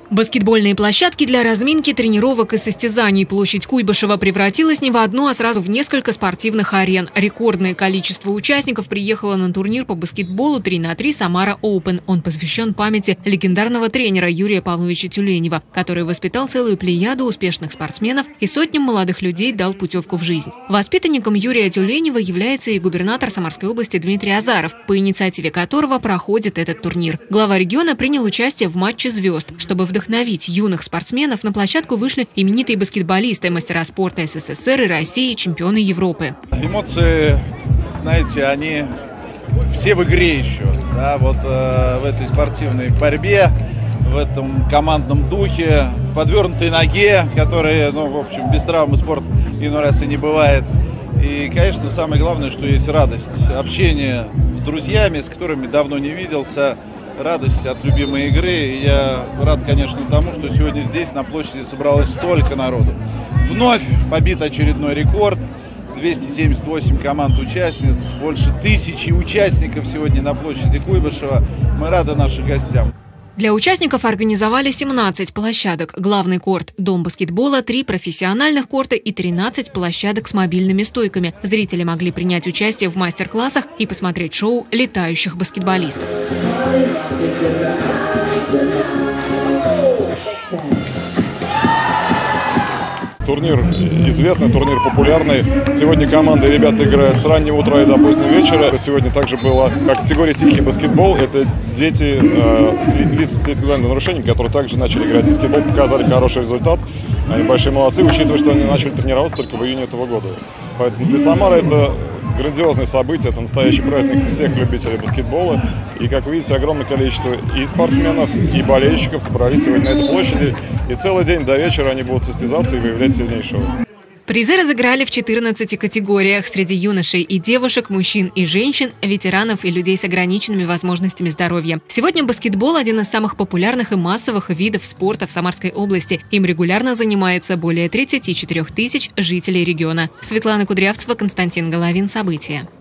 Баскетбольные площадки для разминки, тренировок и состязаний. Площадь Куйбышева превратилась не в одну, а сразу в несколько спортивных арен. Рекордное количество участников приехало на турнир по баскетболу 3х3 «Самара Open». Он посвящен памяти легендарного тренера Юрия Павловича Тюленева, который воспитал целую плеяду успешных спортсменов и сотням молодых людей дал путевку в жизнь. Воспитанником Юрия Тюленева является и губернатор Самарской области Дмитрий Азаров, по инициативе которого проходит этот турнир. Глава региона принял участие в матче звезд. Чтобы вдохновить юных спортсменов, на площадку вышли именитые баскетболисты, мастера спорта СССР и России, чемпионы Европы. Эмоции, знаете, они все в игре еще. Да, вот в этой спортивной борьбе, в этом командном духе, в подвернутой ноге, которые, в общем, без травмы спорт иной раз и не бывает. И, конечно, самое главное, что есть радость, общение с друзьями, с которыми давно не виделся, радость от любимой игры. И я рад, конечно, тому, что сегодня здесь, на площади, собралось столько народу. Вновь побит очередной рекорд. 278 команд-участниц, больше 1000 участников сегодня на площади Куйбышева. Мы рады нашим гостям. Для участников организовали 17 площадок. Главный корт, дом баскетбола, 3 профессиональных корта и 13 площадок с мобильными стойками. Зрители могли принять участие в мастер-классах и посмотреть шоу летающих баскетболистов. Турнир известный, турнир популярный. Сегодня команды и ребята играют с раннего утра и до позднего вечера. Сегодня также была категория «Тихий баскетбол». Это дети, лица с интеллектуальным нарушением, которые также начали играть в баскетбол, показали хороший результат. Они большие молодцы, учитывая, что они начали тренироваться только в июне этого года. Поэтому для Самары это грандиозное событие, это настоящий праздник всех любителей баскетбола. И, как вы видите, огромное количество и спортсменов, и болельщиков собрались сегодня на этой площади. И целый день до вечера они будут состязаться и выявлять сильнейшего. Призы разыграли в 14 категориях. Среди юношей и девушек, мужчин и женщин, ветеранов и людей с ограниченными возможностями здоровья. Сегодня баскетбол – один из самых популярных и массовых видов спорта в Самарской области. Им регулярно занимается более 34 000 жителей региона. Светлана Кудрявцева, Константин Головин. События.